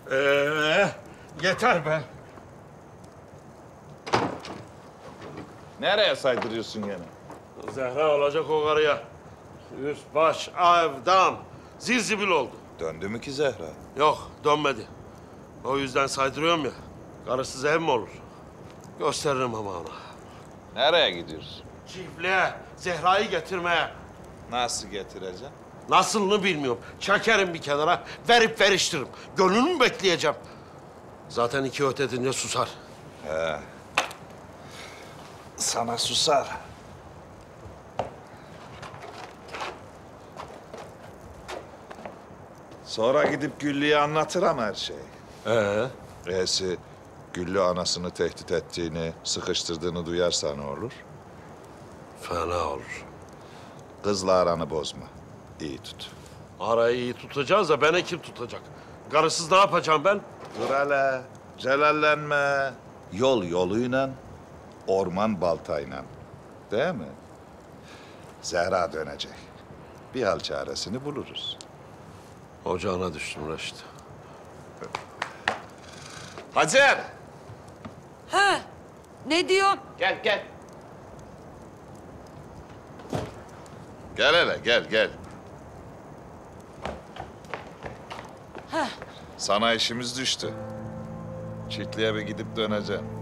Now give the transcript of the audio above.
Yeter be. Nereye saydırıyorsun gene? Zehra olacak o karıya. Üst, baş, ev, dam. Zirzibil oldu. Döndü mü ki Zehra? Yok, dönmedi. O yüzden saydırıyorum ya. Karısız ev mi olur? Gösteririm ama ona. Nereye gidiyorsun? Çiftliğe, Zehra'yı getirmeye. Nasıl getireceğim? Nasılını bilmiyorum. Çekerim bir kenara, verip veriştiririm. Gönlünü mü bekleyeceğim? Zaten iki öt edince susar. Sana susar. Sonra gidip Güllü'ye anlatırım her şeyi. E'si Güllü anasını tehdit ettiğini, sıkıştırdığını duyarsa ne olur? Fena olur. Kızla aranı bozma. İyi tut. Arayı iyi tutacağız da beni kim tutacak? Karısız ne yapacağım ben? Dur hele, celallenme. Yol yoluyla, orman baltayla. Değil mi? Zehra dönecek. Bir hal çaresini buluruz. Ocağına düştüm Reşit. Hacer! Ha, ne diyorsun? Gel, gel. Gel hele, gel, gel. Sana işimiz düştü. Çiftliğe bir gidip döneceğim.